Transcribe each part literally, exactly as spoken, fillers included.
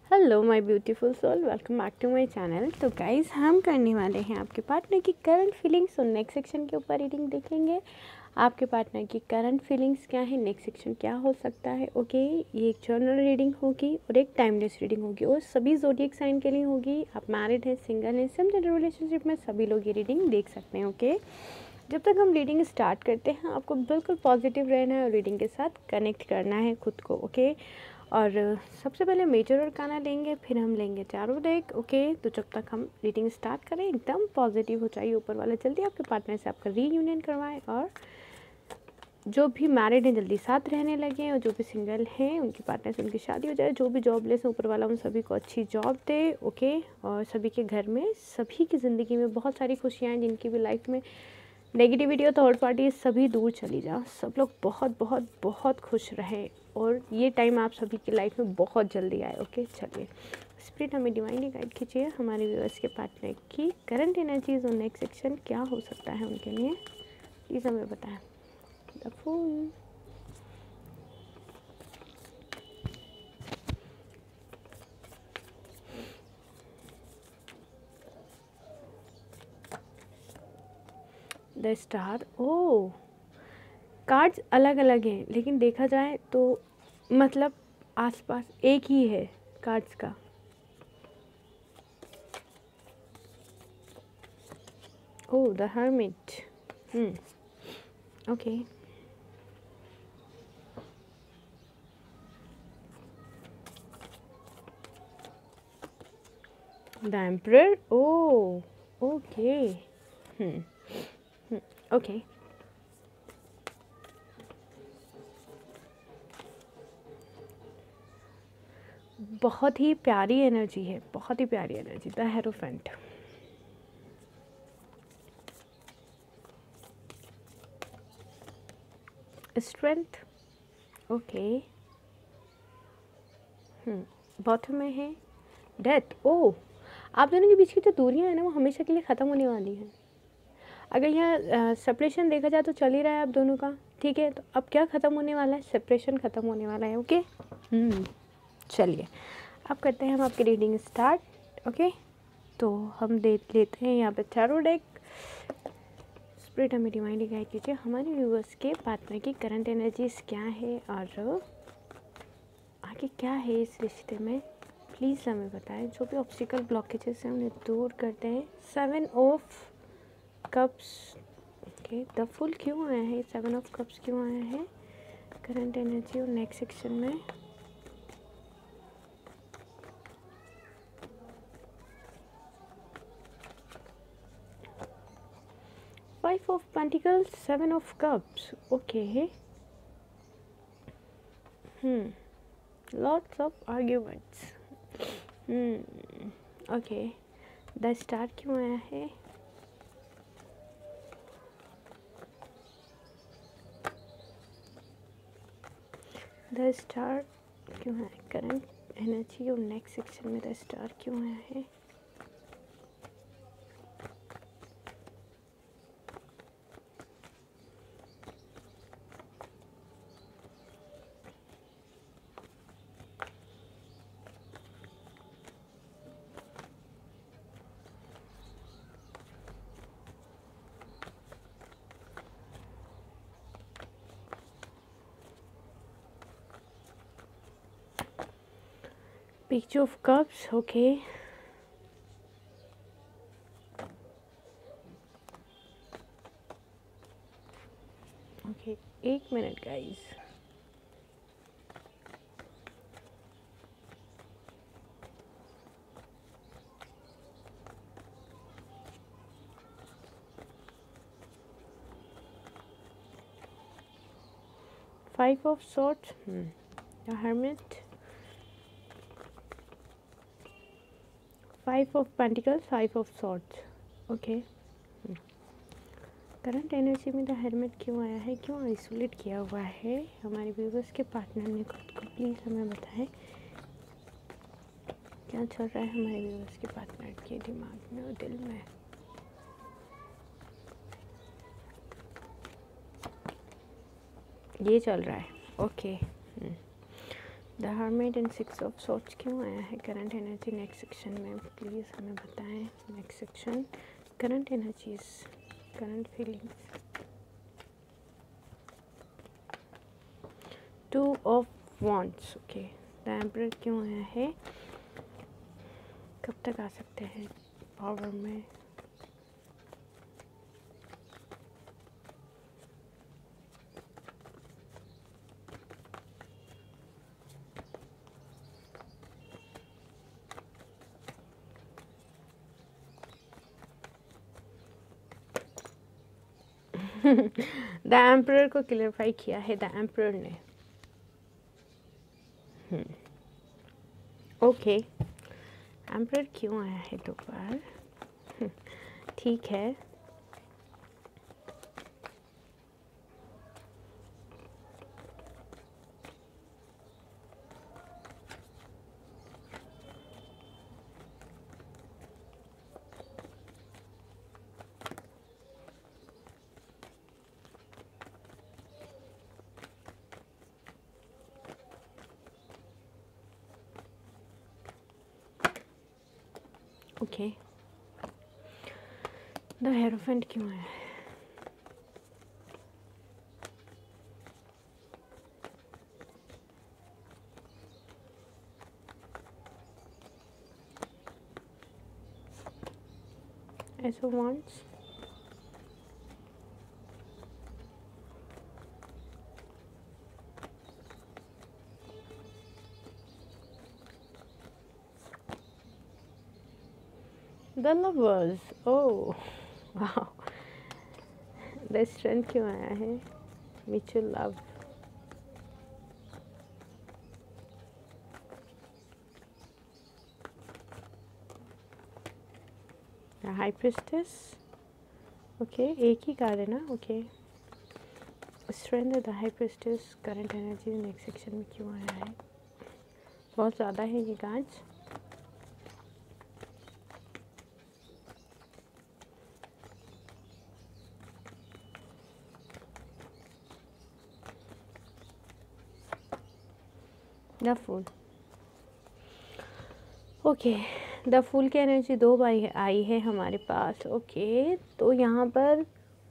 Hello my beautiful soul, welcome back to my channel. तो guys, हम करने वाले हैं आपके पार्टनर की करंट फीलिंग्स और नेक्स्ट सेक्शन के ऊपर रीडिंग देखेंगे। आपके पार्टनर की करंट फीलिंग्स क्या है, नेक्स्ट सेक्शन क्या हो सकता है। ओके, ये एक जर्नल रीडिंग होगी और एक टाइमलेस रीडिंग होगी और सभी ज़ोडिएक साइन के लिए होगी। आप मैरिड हैं, सिंगल हैं, सेम जेंडर रिलेशनशिप में, सभी लोग ये रीडिंग देख सकते हैं। ओके, जब तक हम रीडिंग स्टार्ट करते हैं आपको बिल्कुल पॉजिटिव रहना है और रीडिंग के साथ कनेक्ट करना है खुद को। ओके, और सबसे पहले मेजर अरकाना लेंगे, फिर हम लेंगे टैरो डेक। ओके, तो जब तक हम रीडिंग स्टार्ट करें एकदम पॉजिटिव हो जाइए, ऊपर वाला जल्दी आपके पार्टनर से आपका रीयूनियन करवाएं, और जो भी मैरिड हैं जल्दी साथ रहने लगे, और जो भी सिंगल हैं उनके पार्टनर से उनकी शादी हो जाए। जो भी जॉबलेस हैं ऊपर वाला उन सभी को अच्छी जॉब दे। ओके, और सभी के घर में, सभी की ज़िंदगी में बहुत सारी खुशियाँ हैं। जिनकी भी लाइफ में नेगेटिविटी और थर्ड पार्टी सभी दूर चली जा, सब लोग बहुत बहुत बहुत खुश रहे और ये टाइम आप सभी की लाइफ में बहुत जल्दी आए। ओके, चलिए स्पिरिट हमें डिवाइनली गाइड कीजिए। हमारे व्यूअर्स के पार्टनर की करंट एनर्जीज और नेक्स्ट सेक्शन क्या हो सकता है उनके लिए, प्लीज़ हमें बताएं। The fool, the star. Oh, cards अलग अलग हैं लेकिन देखा जाए तो मतलब आसपास एक ही है कार्ड्स का। Oh, the hermit. Hmm okay, the emperor. Oh, okay, hmm okay, बहुत ही प्यारी एनर्जी है, बहुत ही प्यारी energy. The hierophant. Strength. Okay, hmm bottom में है डेथ। ओ, आप दोनों के बीच की जो दूरियां हैं ना वो हमेशा के लिए ख़त्म होने वाली हैं। अगर यहाँ सेपरेशन देखा जाए तो चल ही रहा है आप दोनों का, ठीक है। तो अब क्या ख़त्म होने वाला है, सेपरेशन ख़त्म होने वाला है। ओके, हम्म चलिए अब करते हैं हम आपकी रीडिंग स्टार्ट। ओके, तो हम देख लेते हैं यहाँ पे टैरो डेक। स्पिरिट हमें डिवाइनली गाइड कीजिए। हमारे व्यूअर्स के पार्टनर की करंट एनर्जीज क्या है और आगे क्या है इस रिश्ते में, प्लीज़ हमें बताएं। जो भी ऑब्स्टिकल ब्लॉकेजेस हैं उन्हें दूर करते हैं। Seven of cups. Okay, the fool क्यों आया है, सेवन ऑफ कप्स क्यों आया है करंट एनर्जी और नेक्स्ट सेक्शन में। Five of pentacles, seven of cups. Okay, hmm lots of arguments. Hmm okay, the star क्यों आया है, द स्टार क्यों है करंट एनर्जी और नेक्स्ट सेक्शन में, द स्टार क्यों आया है। Page of Cups, okay. Okay, एक minute guys. Five of Swords, hmm. The Hermit, Five of Pentacles, Five of Swords, okay. Current energy में द हेरमिट क्यों आया है, क्यों आइसोलेट किया हुआ है हमारे व्यूवर्स के पार्टनर ने खुद को, प्लीज़ हमें बताएं क्या चल रहा है हमारे व्यूवर्स के पार्टनर के दिमाग में और दिल में। ये चल रहा है, okay. The hermit and six of swords क्यों आया है करंट एनर्जी नेक्स्ट सेक्शन में, प्लीज़ हमें बताएं। Next section current energies, current feelings. Two of wands, okay. The emperor क्यों आया है, कब तक आ सकते हैं पावर में। द एम्परर को क्लियरिफाई किया है द एम्परर ने। ओके, एम्परर क्यों आया है दो बार, ठीक है। ओके, द हेरोफेंट क्यों है, ace of wands, the lovers, oh wow, the strength क्यों आया है, mutual love, the high priestess, okay एक ही कार्ड है ना, okay. Strength the high priestess, current energy next section में क्यों आया है, बहुत ज़्यादा है ये cards. The fool, okay, the fool की एनर्जी दो बार आई है हमारे पास, ओके। तो यहाँ पर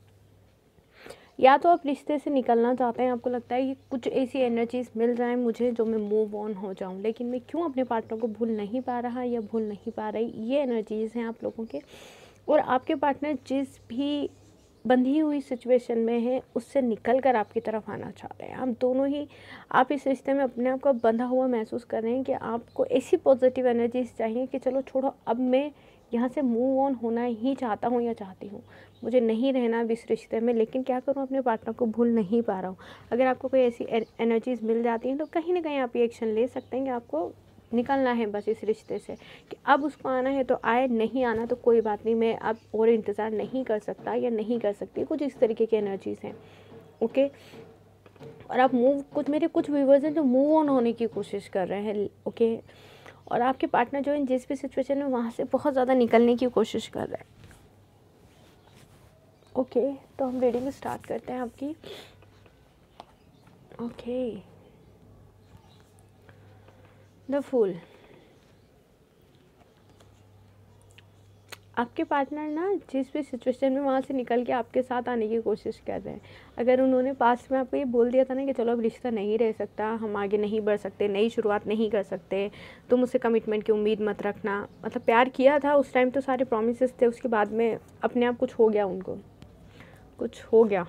या तो आप रिश्ते से निकलना चाहते हैं, आपको लगता है कि कुछ ऐसी एनर्जीज मिल जाए मुझे जो मैं मूव ऑन हो जाऊँ, लेकिन मैं क्यों अपने पार्टनर को भूल नहीं पा रहा या भूल नहीं पा रही, ये एनर्जीज हैं आप लोगों के। और आपके पार्टनर जिस भी बंधी हुई सिचुएशन में है उससे निकल कर आपकी तरफ आना चाहते हैं। आप दोनों ही, आप इस रिश्ते में अपने आप को बंधा हुआ महसूस कर रहे हैं कि आपको ऐसी पॉजिटिव एनर्जीज चाहिए कि चलो छोड़ो, अब मैं यहाँ से मूव ऑन होना ही चाहता हूँ या चाहती हूँ, मुझे नहीं रहना अब इस रिश्ते में, लेकिन क्या करूँ अपने पार्टनर को भूल नहीं पा रहा हूँ। अगर आपको कोई ऐसी एनर्जीज मिल जाती हैं तो कहीं ना कहीं आप ये एक्शन ले सकते हैं कि आपको निकलना है बस इस रिश्ते से, कि अब उसको आना है तो आए, नहीं आना तो कोई बात नहीं, मैं अब और इंतज़ार नहीं कर सकता या नहीं कर सकती, कुछ इस तरीके की एनर्जीज हैं, ओके। और आप मूव, कुछ मेरे कुछ व्यूवर्स हैं जो मूव ऑन होने की कोशिश कर रहे हैं, ओके। और आपके पार्टनर जो इन जिस भी सिचुएशन में वहाँ से बहुत ज़्यादा निकलने की कोशिश कर रहे हैं, ओके। तो हम रीडिंग स्टार्ट करते हैं आपकी, ओके। द फूल, आपके पार्टनर ना जिस भी सिचुएशन में वहाँ से निकल के आपके साथ आने की कोशिश कर रहे हैं। अगर उन्होंने पास्ट में आपको ये बोल दिया था ना कि चलो अब रिश्ता नहीं रह सकता, हम आगे नहीं बढ़ सकते, नई शुरुआत नहीं कर सकते, तुम मुझसे कमिटमेंट की उम्मीद मत रखना, मतलब प्यार किया था उस टाइम तो सारे प्रॉमिसेस थे, उसके बाद में अपने आप कुछ हो गया, उनको कुछ हो गया,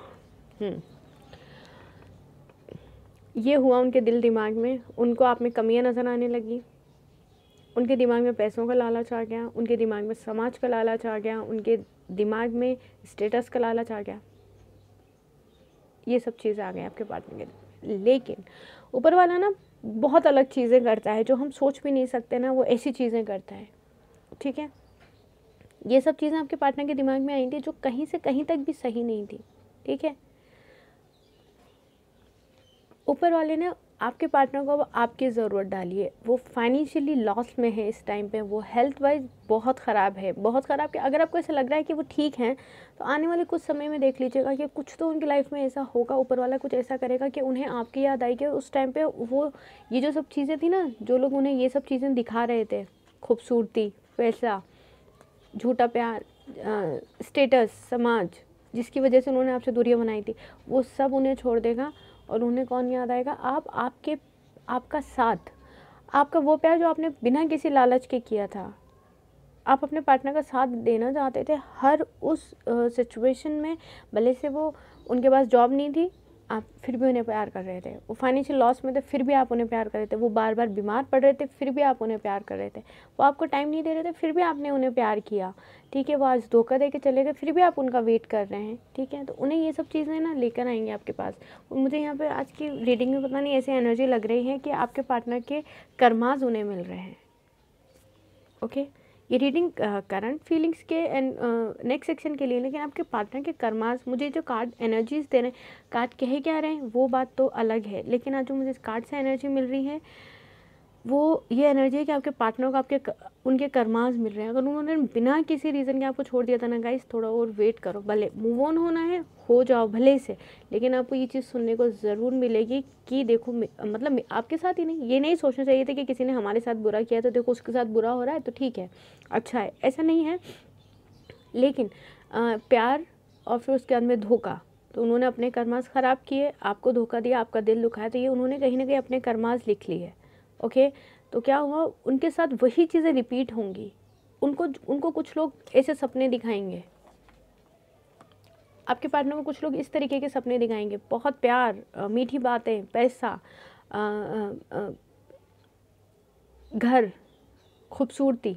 ये हुआ उनके दिल दिमाग में, उनको आप में कमियाँ नज़र आने लगी, उनके दिमाग में पैसों का लालच आ गया, उनके दिमाग में समाज का लालच आ गया, उनके दिमाग में स्टेटस का लालच आ गया, ये सब चीज़ें आ गई आपके पार्टनर के। लेकिन ऊपर वाला ना बहुत अलग चीज़ें करता है जो हम सोच भी नहीं सकते ना, वो ऐसी चीज़ें करता है, ठीक है। ये सब चीज़ें आपके पार्टनर के दिमाग में आई थी जो कहीं से कहीं तक भी सही नहीं थी, ठीक है। ऊपर वाले ने आपके पार्टनर को अब आपकी ज़रूरत डालिए। वो फाइनेंशियली लॉस में है इस टाइम पे, वो हेल्थ वाइज बहुत ख़राब है, बहुत ख़राब। कि अगर आपको ऐसा लग रहा है कि वो ठीक हैं, तो आने वाले कुछ समय में देख लीजिएगा कि कुछ तो उनकी लाइफ में ऐसा होगा, ऊपर वाला कुछ ऐसा करेगा कि उन्हें आपकी याद आएगी। उस टाइम पे वो ये जो सब चीज़ें थी ना, जो लोग उन्हें ये सब चीज़ें दिखा रहे थे, खूबसूरती, पैसा, झूठा प्यार, स्टेटस, समाज, जिसकी वजह से उन्होंने आपसे दूरियां बनाई थी, वो सब उन्हें छोड़ देगा। और उन्हें कौन याद आएगा? आप, आपके आपका साथ, आपका वो प्यार जो आपने बिना किसी लालच के किया था। आप अपने पार्टनर का साथ देना चाहते थे हर उस सिचुएशन में, भले से वो उनके पास जॉब नहीं थी, आप फिर भी उन्हें प्यार कर रहे थे। वो फाइनेंशियल लॉस में थे, फिर भी आप उन्हें प्यार कर रहे थे। वो बार बार बीमार पड़ रहे थे, फिर भी आप उन्हें प्यार कर रहे थे। वो आपको टाइम नहीं दे रहे थे, फिर भी आपने उन्हें प्यार किया। ठीक है, वो आज धोखा दे के चले गए, फिर भी आप उनका वेट कर रहे हैं। ठीक है, तो उन्हें ये सब चीज़ें ना लेकर आएंगे आपके पास। मुझे यहाँ पे आज की रीडिंग में पता नहीं ऐसी एनर्जी लग रही है कि आपके पार्टनर के कर्माज उन्हें मिल रहे हैं। ओके, ये रीडिंग करंट फीलिंग्स के एंड नेक्स्ट सेक्शन के लिए, लेकिन आपके पार्टनर के कर्मास, मुझे जो कार्ड एनर्जीज दे रहे हैं, कार्ड कहे क्या रहे हैं वो बात तो अलग है, लेकिन आज जो मुझे इस कार्ड से एनर्जी मिल रही है वो ये एनर्जी है कि आपके पार्टनर को आपके उनके कर्मास मिल रहे हैं। अगर उन्होंने बिना किसी रीज़न के आपको छोड़ दिया था ना गाइस, थोड़ा और वेट करो। भले मूव ऑन होना है, हो जाओ भले से, लेकिन आपको ये चीज़ सुनने को ज़रूर मिलेगी कि देखो, मतलब आपके साथ ही नहीं, ये नहीं सोचना चाहिए था कि किसी ने हमारे साथ बुरा किया तो देखो उसके साथ बुरा हो रहा है तो ठीक है, अच्छा है, ऐसा नहीं है। लेकिन आ, प्यार और फिर उसके बाद में धोखा, तो उन्होंने अपने कर्मास ख़राब किए, आपको धोखा दिया, आपका दिल दुखाया, तो ये उन्होंने कहीं ना कहीं अपने कर्मास लिख ली है। ओके, तो क्या हुआ, उनके साथ वही चीज़ें रिपीट होंगी। उनको उनको कुछ लोग ऐसे सपने दिखाएंगे, आपके पार्टनर को कुछ लोग इस तरीके के सपने दिखाएंगे, बहुत प्यार, मीठी बातें, पैसा, आ, आ, आ, घर, खूबसूरती,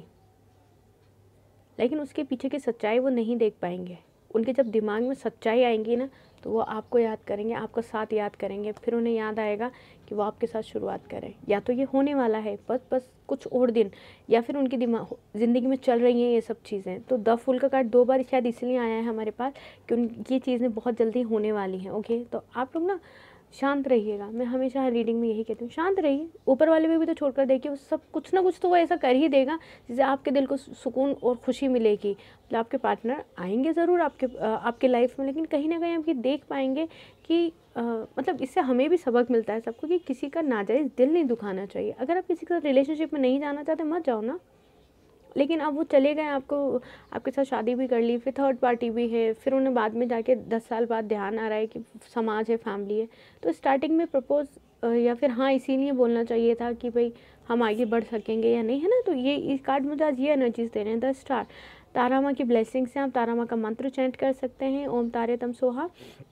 लेकिन उसके पीछे की सच्चाई वो नहीं देख पाएंगे। उनके जब दिमाग में सच्चाई आएंगी ना, तो वो आपको याद करेंगे, आपका साथ याद करेंगे, फिर उन्हें याद आएगा कि वो आपके साथ शुरुआत करें। या तो ये होने वाला है बस बस कुछ और दिन, या फिर उनकी दिमाग ज़िंदगी में चल रही हैं ये सब चीज़ें। तो द फूल का कार्ड दो बार शायद इसलिए आया है हमारे पास कि उनकी चीज़ें बहुत जल्दी होने वाली हैं। ओके, तो आप लोग ना शांत रहिएगा। मैं हमेशा हर रीडिंग में यही कहती हूँ, शांत रहिए। ऊपर वाले में भी तो छोड़कर देखिए, वो सब कुछ ना कुछ तो वो ऐसा कर ही देगा जिससे आपके दिल को सुकून और खुशी मिलेगी। मतलब आपके पार्टनर आएंगे ज़रूर आपके आपके लाइफ में, लेकिन कहीं ना कहीं आप ये देख पाएंगे कि आ, मतलब इससे हमें भी सबक मिलता है सबको कि किसी का नाजायज़ दिल नहीं दुखाना चाहिए। अगर आप किसी के साथ रिलेशनशिप में नहीं जाना चाहते, मत जाओ ना। लेकिन अब वो चले गए, आपको आपके साथ शादी भी कर ली, फिर थर्ड पार्टी भी है, फिर उन्हें बाद में जाके दस साल बाद ध्यान आ रहा है कि समाज है, फैमिली है। तो स्टार्टिंग में प्रपोज या फिर हाँ इसीलिए बोलना चाहिए था कि भाई हम आगे बढ़ सकेंगे या नहीं, है ना। तो ये इस कार्ड मुझे आज ये एनर्जीज दे रहे हैं। द स्टार, तारा माँ की ब्लेसिंग से आप तारा माँ का मंत्र चैंट कर सकते हैं, ओम तारे तम सोहा।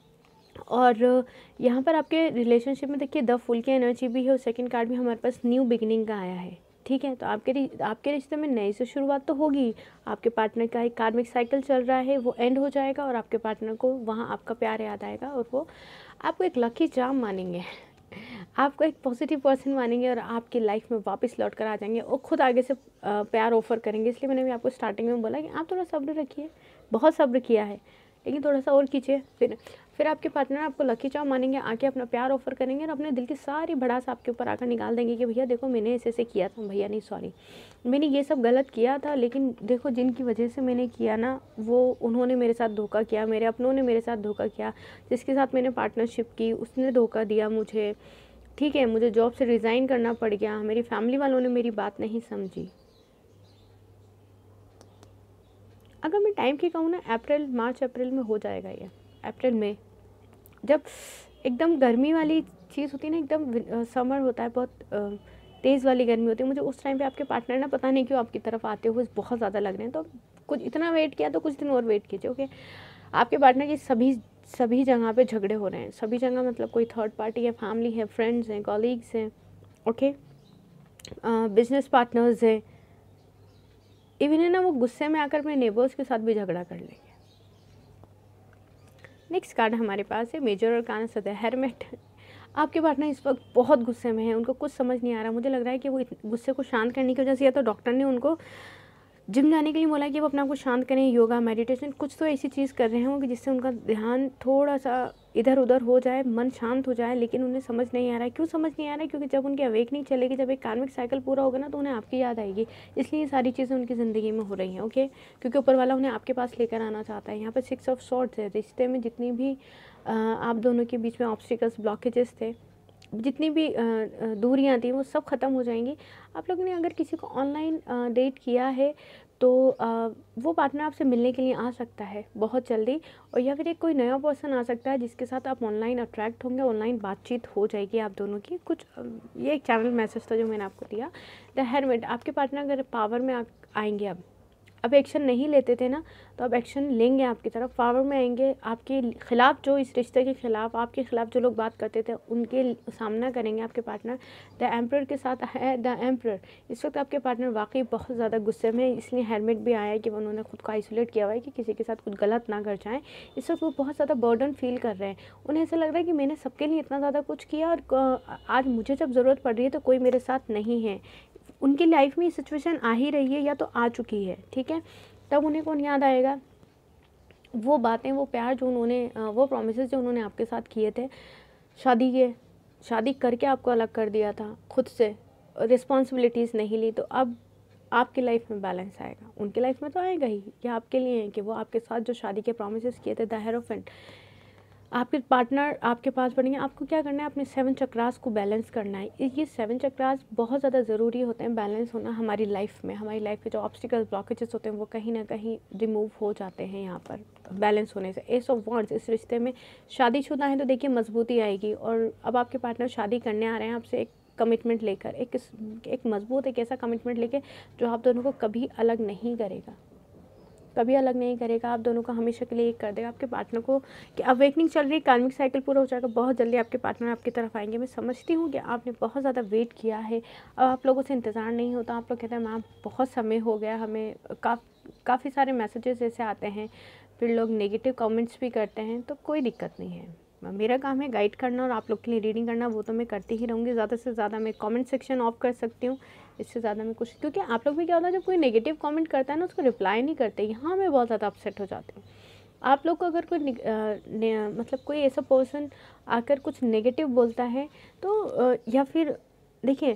और यहाँ पर आपके रिलेशनशिप में देखिए द फुल की एनर्जी भी है, और सेकंड कार्ड भी हमारे पास न्यू बिगिनिंग का आया है। ठीक है, तो आपके आपके रिश्ते में नई से शुरुआत तो होगी। आपके पार्टनर का एक कार्मिक साइकिल चल रहा है, वो एंड हो जाएगा और आपके पार्टनर को वहाँ आपका प्यार याद आएगा और वो आपको एक लकी चार्म मानेंगे, आपको एक पॉजिटिव पर्सन मानेंगे और आपकी लाइफ में वापस लौट कर आ जाएंगे और ख़ुद आगे से प्यार ऑफर करेंगे। इसलिए मैंने भी आपको स्टार्टिंग में बोला कि आप थोड़ा सब्र रखिए, बहुत सब्र किया है लेकिन थोड़ा सा और कीजिए। फिर फिर आपके पार्टनर आपको लकी चार्म मानेंगे, आके अपना प्यार ऑफर करेंगे और अपने दिल की सारी भड़ास आपके ऊपर आकर निकाल देंगे कि भैया देखो मैंने ऐसे ऐसे किया था, भैया नहीं सॉरी मैंने ये सब गलत किया था, लेकिन देखो जिनकी वजह से मैंने किया ना, वो उन्होंने मेरे साथ धोखा किया, मेरे अपनों ने मेरे साथ धोखा किया, जिसके साथ मैंने पार्टनरशिप की उसने धोखा दिया मुझे। ठीक है, मुझे जॉब से रिज़ाइन करना पड़ गया, मेरी फैमिली वालों ने मेरी बात नहीं समझी। अगर मैं टाइम की कहूँ ना, अप्रैल मार्च अप्रैल में हो जाएगा ये। अप्रैल में जब एकदम गर्मी वाली चीज़ होती है ना, एकदम समर होता है, बहुत तेज़ वाली गर्मी होती है, मुझे उस टाइम पे आपके पार्टनर ना पता नहीं क्यों आपकी तरफ आते हुए बहुत ज़्यादा लग रहे हैं। तो कुछ इतना वेट किया तो कुछ दिन और वेट कीजिए। ओके, आपके पार्टनर की सभी सभी जगह पे झगड़े हो रहे हैं, सभी जगह मतलब कोई थर्ड पार्टी है, फैमिली है, फ्रेंड्स हैं, कॉलीग्स हैं, ओके, बिजनेस पार्टनर्स हैं, इवन है ना वो गुस्से में आकर अपने नेबर्स के साथ भी झगड़ा कर लेंगे। नेक्स्ट कार्ड हमारे पास है मेजर और कान सतह हेरमेट। आपके पार्टनर इस वक्त बहुत गुस्से में है, उनको कुछ समझ नहीं आ रहा। मुझे लग रहा है कि वो गुस्से को शांत करने की वजह से या तो डॉक्टर ने उनको जिम जाने के लिए बोला कि वो अपने आप को शांत करें, योगा मेडिटेशन कुछ तो ऐसी चीज़ कर रहे होंगे जिससे उनका ध्यान थोड़ा सा इधर उधर हो जाए, मन शांत हो जाए, लेकिन उन्हें समझ नहीं आ रहा है। क्यों समझ नहीं आ रहा है? क्योंकि जब उनकी अवेकनिंग चलेगी, जब एक कार्मिक साइकिल पूरा होगा ना, तो उन्हें आपकी याद आएगी, इसलिए ये सारी चीज़ें उनकी ज़िंदगी में हो रही हैं। ओके, क्योंकि ऊपर वाला उन्हें आपके पास लेकर आना चाहता है। यहाँ पर सिक्स ऑफ सॉर्ड्स है। रिश्ते में जितनी भी आ, आप दोनों के बीच में ऑब्स्टिकल्स, ब्लॉकेजेस थे, जितनी भी दूरियां थी, वो सब ख़त्म हो जाएंगी। आप लोगों ने अगर किसी को ऑनलाइन डेट किया है तो आ, वो पार्टनर आपसे मिलने के लिए आ सकता है बहुत जल्दी, और या फिर एक कोई नया पर्सन आ सकता है जिसके साथ आप ऑनलाइन अट्रैक्ट होंगे, ऑनलाइन बातचीत हो जाएगी आप दोनों की। कुछ ये एक चैनल मैसेज था जो मैंने आपको दिया। द हेरमिट, आपके पार्टनर अगर पावर में आ, आएंगे अब अब एक्शन नहीं लेते थे ना, तो अब एक्शन लेंगे, आपकी तरफ पावर में आएंगे, आपके खिलाफ, जो इस रिश्ते के खिलाफ, आपके खिलाफ जो लोग बात करते थे उनके सामना करेंगे आपके पार्टनर। द एम्परर के साथ है द एम्परर। इस वक्त आपके पार्टनर वाकई बहुत ज़्यादा गुस्से में, इसलिए हेलमेट भी आया है कि उन्होंने खुद को आइसोलेट किया हुआ है कि किसी के साथ कुछ गलत ना कर जाएँ। इस वक्त वो बहुत ज़्यादा बर्डन फील कर रहे हैं। उन्हें ऐसा लग रहा है कि मैंने सबके लिए इतना ज़्यादा कुछ किया और आज मुझे जब ज़रूरत पड़ रही है तो कोई मेरे साथ नहीं है। उनकी लाइफ में ये सिचुएशन आ ही रही है या तो आ चुकी है, ठीक है। तब उन्हें कौन याद आएगा? वो बातें, वो प्यार जो उन्होंने, वो प्रॉमिसेस जो उन्होंने आपके साथ किए थे, शादी के शादी करके आपको अलग कर दिया था, खुद से रिस्पॉन्सिबिलिटीज़ नहीं ली, तो अब आपकी लाइफ में बैलेंस आएगा। उनकी लाइफ में तो आएगा ही। ये आपके लिए है कि वो आपके साथ जो शादी के प्रॉमिसेस किए थे, द हेरोफेंट, आपके पार्टनर आपके पास पड़ेंगे। आपको क्या करना है? अपने सेवन चक्रास को बैलेंस करना है। ये सेवन चक्रास बहुत ज़्यादा ज़रूरी होते हैं बैलेंस होना हमारी लाइफ में। हमारी लाइफ के जो ऑब्स्टिकल्स, ब्लॉकेजेस होते हैं वो कहीं ना कहीं रिमूव हो जाते हैं यहाँ पर बैलेंस होने से। एस ऑफ वॉन्ड्स, इस रिश्ते में शादीशुदा है तो देखिए मजबूती आएगी। और अब आपके पार्टनर शादी करने आ रहे हैं आपसे, एक कमिटमेंट लेकर, एक एक मजबूत, एक ऐसा कमिटमेंट लेकर जो आप दोनों को कभी अलग नहीं करेगा, कभी अलग नहीं करेगा, आप दोनों को हमेशा के लिए एक कर देगा। आपके पार्टनर को कि अवेकनिंग चल रही है, कार्मिक साइकिल पूरा हो जाएगा, बहुत जल्दी आपके पार्टनर आपकी तरफ आएंगे। मैं समझती हूँ कि आपने बहुत ज़्यादा वेट किया है, अब आप लोगों से इंतज़ार नहीं होता। आप लोग कहते हैं मैम बहुत समय हो गया, हमें का काफ़ी सारे मैसेजेस ऐसे आते हैं, फिर लोग नेगेटिव कमेंट्स भी करते हैं, तो कोई दिक्कत नहीं है। मेरा काम है गाइड करना और आप लोग के लिए रीडिंग करना, वो तो मैं करती ही रहूँगी। ज़्यादा से ज़्यादा मैं कमेंट सेक्शन ऑफ कर सकती हूँ, इससे ज़्यादा मैं कुछ, क्योंकि आप लोग भी क्या होता है जब कोई नेगेटिव कमेंट करता है ना उसको रिप्लाई नहीं करते, यहाँ मैं बहुत ज़्यादा अपसेट हो जाती हूँ। आप लोग को अगर कोई आ, ने, मतलब कोई ऐसा पर्सन आकर कुछ नेगेटिव बोलता है तो आ, या फिर देखिए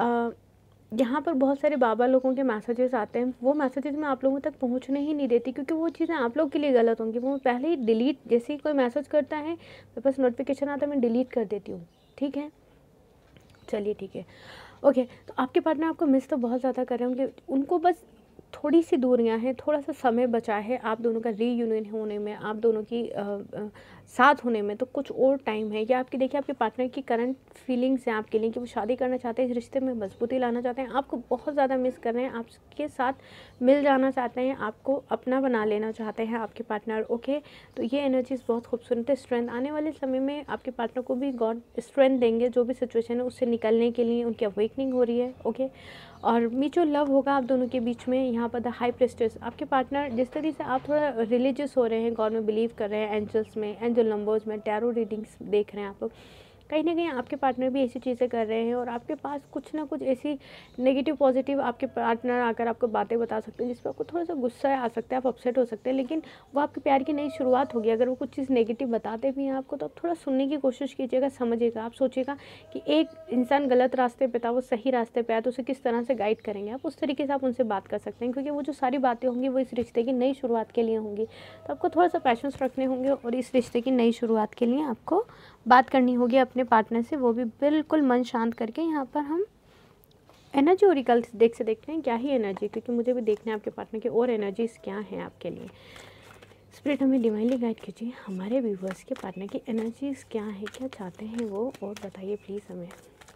यहाँ पर बहुत सारे बाबा लोगों के मैसेजेस आते हैं, वो मैसेजेस मैं आप लोगों तक पहुँचने ही नहीं देती, क्योंकि वो चीज़ें आप लोग के लिए गलत होंगी। वो मैं पहले ही डिलीट, जैसे ही कोई मैसेज करता है मेरे पास नोटिफिकेशन आता है मैं डिलीट कर देती हूँ, ठीक है। चलिए ठीक है, ओके। तो आपके पार्टनर आपको मिस तो बहुत ज़्यादा कर रहे होंगे, उनको बस थोड़ी सी दूरियां हैं, थोड़ा सा समय बचा है आप दोनों का रीयूनियन होने में, आप दोनों की आ, आ, साथ होने में, तो कुछ और टाइम है। या आपकी देखिए आपके पार्टनर की करंट फीलिंग्स हैं आपके लिए कि वो शादी करना चाहते हैं, इस रिश्ते में मजबूती लाना चाहते हैं, आपको बहुत ज़्यादा मिस कर रहे हैं, आपके साथ मिल जाना चाहते हैं, आपको अपना बना लेना चाहते हैं आपके पार्टनर। ओके, तो ये एनर्जीज बहुत खूबसूरत है। स्ट्रेंथ आने वाले समय में आपके पार्टनर को भी गॉड स्ट्रेंथ देंगे, जो भी सिचुएशन है उससे निकलने के लिए उनकी अवेकनिंग हो रही है। ओके, और म्यूचुअल लव होगा आप दोनों के बीच में। यहाँ पर द हाई प्रेस्टेस, आपके पार्टनर जिस तरीके से आप थोड़ा रिलीजियस हो रहे हैं, गॉड में बिलीव कर रहे हैं, एंजल्स में, एंजल नंबर्स में, टैरो रीडिंग्स देख रहे हैं आप लोग, कहीं ना कहीं आपके पार्टनर भी ऐसी चीज़ें कर रहे हैं और आपके पास कुछ ना कुछ ऐसी नेगेटिव पॉजिटिव आपके पार्टनर आकर आपको बातें बता सकते हैं जिस पर आपको थोड़ा सा गुस्सा आ सकता है, आप अपसेट हो सकते हैं, लेकिन वो आपके प्यार की नई शुरुआत होगी। अगर वो कुछ चीज़ नेगेटिव बताते भी हैं आपको तो आप थोड़ा सुनने की कोशिश कीजिएगा, समझिएगा। आप सोचिएगा कि एक इंसान गलत रास्ते पे था, वो सही रास्ते पे आया तो उसे किस तरह से गाइड करेंगे आप, उस तरीके से आप उनसे बात कर सकते हैं, क्योंकि वो जो सारी बातें होंगी वो इस रिश्ते की नई शुरुआत के लिए होंगी। तो आपको थोड़ा सा पैशंस रखने होंगे और इस रिश्ते की नई शुरुआत के लिए आपको बात करनी होगी अपने पार्टनर से, वो भी बिल्कुल मन शांत करके। यहाँ पर हम एनर्जी ओरिकल देख से देखते हैं क्या ही एनर्जी, क्योंकि मुझे भी देखना है आपके पार्टनर की और एनर्जीज क्या हैं आपके लिए। स्पिरिट हमें डिवाइनली गाइड कीजिए, हमारे व्यूवर्स के पार्टनर की एनर्जीज क्या है, क्या चाहते हैं वो, और बताइए प्लीज़ हमें।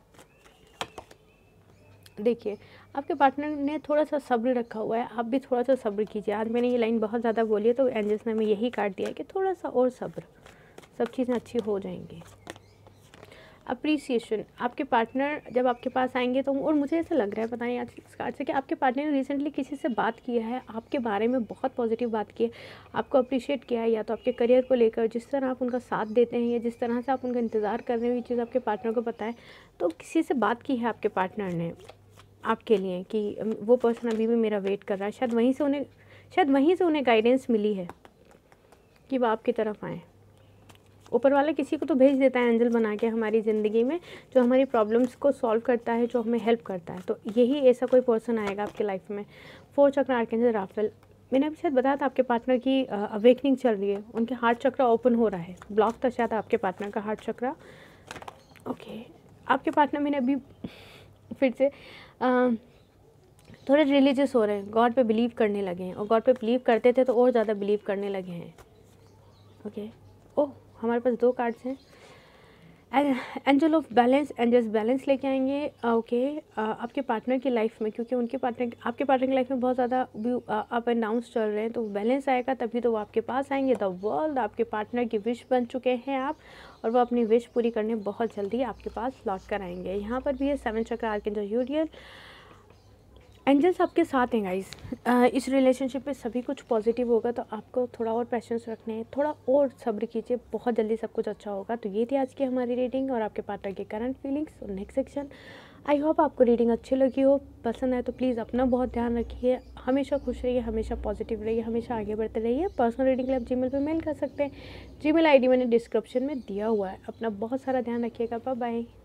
देखिए आपके पार्टनर ने थोड़ा सा सब्र रखा हुआ है, आप भी थोड़ा सा सब्र कीजिए। आज मैंने ये लाइन बहुत ज़्यादा बोली है तो एंजल्स ने हमें यही काट दिया है कि थोड़ा सा और सब्र, सब चीज़ें अच्छी हो जाएंगी। अप्रिसिएशन, आपके पार्टनर जब आपके पास आएंगे तो, और मुझे ऐसा लग रहा है पता नहीं आज इस कार्ड से कि आपके पार्टनर ने रिसेंटली किसी से बात किया है, आपके बारे में बहुत पॉजिटिव बात की है, आपको अप्रिशिएट किया है, या तो आपके करियर को लेकर जिस तरह आप उनका साथ देते हैं या जिस तरह से आप उनका इंतज़ार कर रहे हो, ये चीज़ आपके पार्टनर को पता है। तो किसी से बात की है आपके पार्टनर ने आपके लिए कि वो पर्सन अभी भी मेरा वेट कर रहा है, शायद वहीं से उन्हें शायद वहीं से उन्हें गाइडेंस मिली है कि वो आपकी तरफ आएँ। ऊपर वाला किसी को तो भेज देता है एंजल बना के हमारी ज़िंदगी में, जो हमारी प्रॉब्लम्स को सॉल्व करता है, जो हमें हेल्प करता है। तो यही ऐसा कोई पर्सन आएगा आपकी लाइफ में। फोर चक्र आर्कएंजल राफेल। मैंने अभी शायद बताया था आपके पार्टनर की अवेकनिंग चल रही है, उनके हार्ट चक्र ओपन हो रहा है। ब्लॉक था शायद आपके पार्टनर का हार्ट चक्र। ओके, आपके पार्टनर मैंने अभी फिर से आ, थोड़े रिलीजियस हो रहे हैं, गॉड पे बिलीव करने लगे हैं, और गॉड पे बिलीव करते थे तो और ज़्यादा बिलीव करने लगे हैं। ओके, ओह हमारे पास दो कार्ड्स हैं। Angel of balance, angels balance लेके आएंगे। ओके, आपके पार्टनर की लाइफ में, क्योंकि उनके पार्टनर आपके पार्टनर की लाइफ में बहुत ज़्यादा अप एंड डाउन्स चल रहे हैं, तो बैलेंस आएगा तभी तो वो आपके पास आएंगे। द वर्ल्ड, आपके पार्टनर की विश बन चुके हैं आप, और वो अपनी विश पूरी करने बहुत जल्दी आपके पास लौट कर आएंगे। यहाँ पर भी है सेवन चक्र आर्कएंजल यूरियल। एंजल्स आपके साथ हैं गाइस। इस रिलेशनशिप में सभी कुछ पॉजिटिव होगा, तो आपको थोड़ा और पेशेंस रखने हैं, थोड़ा और सब्र कीजिए, बहुत जल्दी सब कुछ अच्छा होगा। तो ये थी आज की हमारी रीडिंग और आपके पार्टनर के करंट फीलिंग्स और नेक्स्ट सेक्शन। आई होप आपको रीडिंग अच्छी लगी हो, पसंद आए तो प्लीज़ अपना बहुत ध्यान रखिए, हमेशा खुश रहिए, हमेशा पॉजिटिव रहिए, हमेशा आगे बढ़ते रहिए। पर्सनल रीडिंग के लिए आप जीमेल पे मेल कर सकते हैं, जीमेल आईडी मैंने डिस्क्रिप्शन में दिया हुआ है। अपना बहुत सारा ध्यान रखिएगा, बाय बाय।